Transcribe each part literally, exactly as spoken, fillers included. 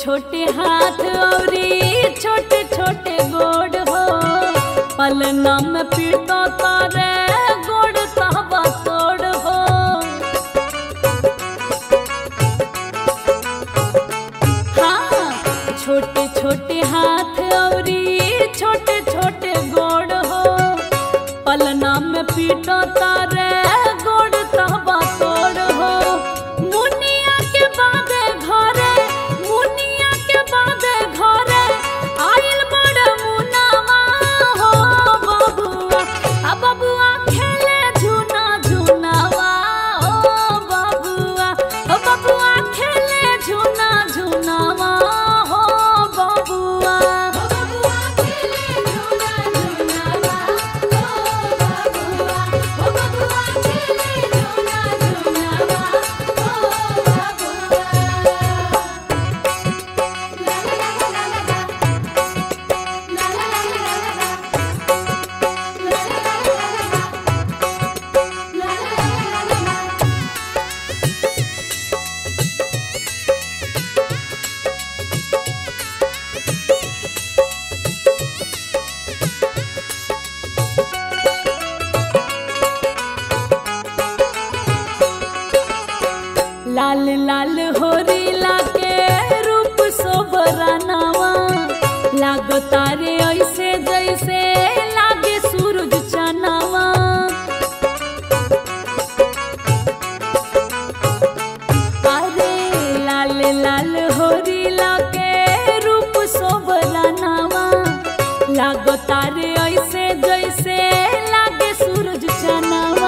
छोटे हाथ औरी छोटे छोटे गोड़ हो, पलना में पीटो तारे गोड़ तहबा तोड़ हो। हाँ, छोटे छोटे हाथ औरी छोटे छोटे गोड़ हो, पलना में पीटो तारे गोड़ तहबा तोड़ हो। मुनिया के बादे घरे, मुनिया के बादे घरे आइल बड़ मुनावा हो बबुआ, आ बबुआ खेले झूना झूनावा हो बबुआ, ओ बबुआ खेले झूना झूनावा हो बबुआ। लाल लाल होरीला के रूप सोबरानावा, लागो तारे ऐसे जैसे लागे सूरज चनावा। अरे लाल लाल होरीला के रूप सोबरानावा, लागो तारे ऐसे जैसे लागे सूरज चनावा।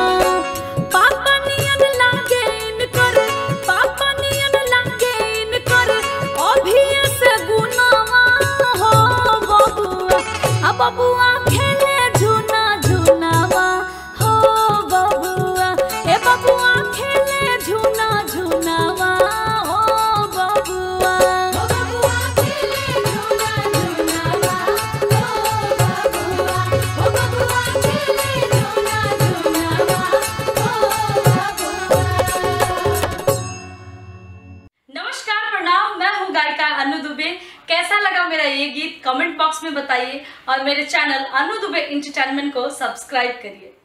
बबुआ खेले झूना झूनावा हो बबुआ, ए बबुआ खेले झूना झूनावा हो बबुआ। बबुआ खेले झूना झूनावा हो बबुआ, ओ बबुआ खेले झूना झूनावा हो बबुआ। नमस्कार, प्रणाम, मैं हूँ गायिका अनु दुबे। कैसा लगा मेरा ये गीत कमेंट बॉक्स में बताइए और मेरे चैनल अनु दुबे एंटरटेनमेंट को सब्सक्राइब करिए।